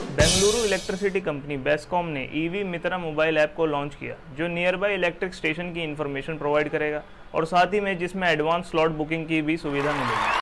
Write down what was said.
Bengaluru electricity company BESCOM ने EV Mitra mobile app को launch किया, जो नियर बाई इलेक्ट्रिक स्टेशन की इन्फॉर्मेशन प्रोवाइड करेगा और साथ ही में जिसमें एडवांस स्लॉट बुकिंग की भी सुविधा मिलेगी।